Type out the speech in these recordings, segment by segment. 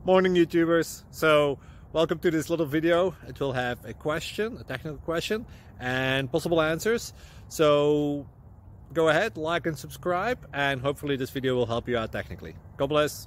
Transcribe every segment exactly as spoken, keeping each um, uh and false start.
Morning, YouTubers. So welcome to this little video. It will have a question, a technical question, and possible answers. So go ahead, like and subscribe, and hopefully this video will help you out technically. God bless.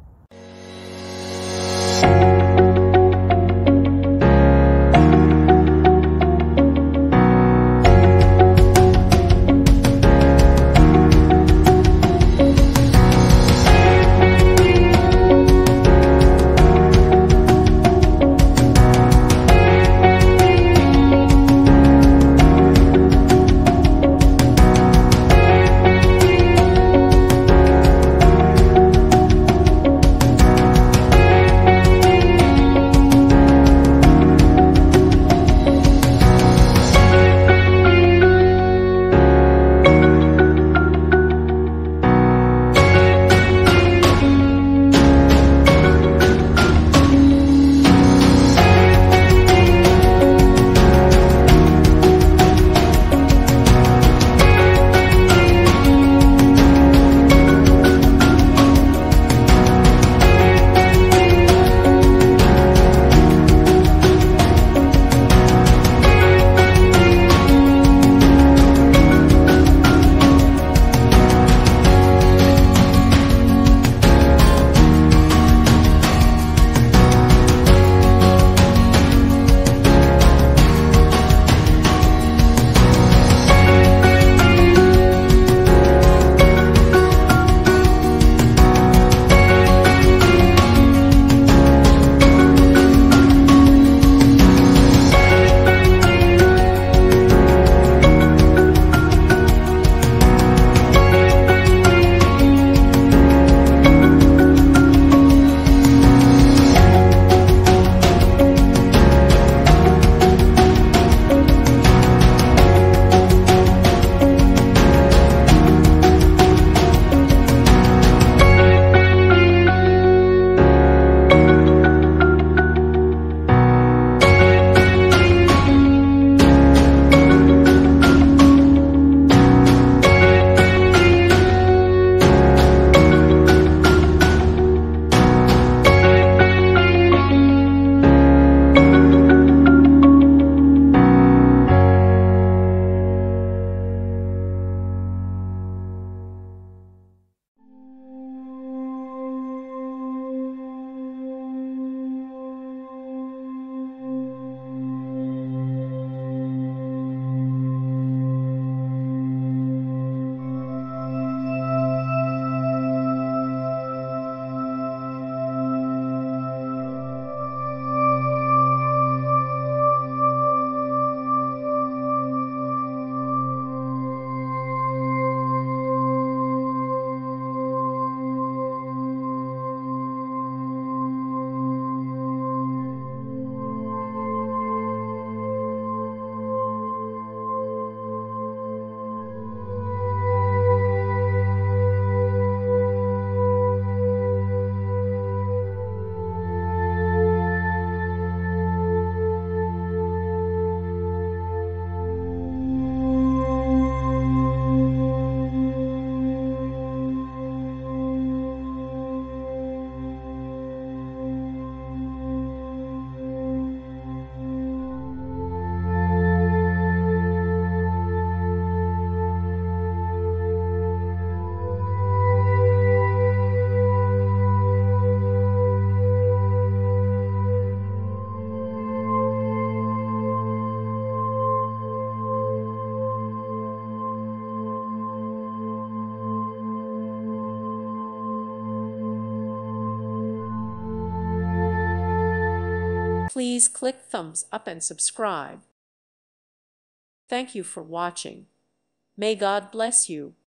Please click thumbs up and subscribe. Thank you for watching. May God bless you.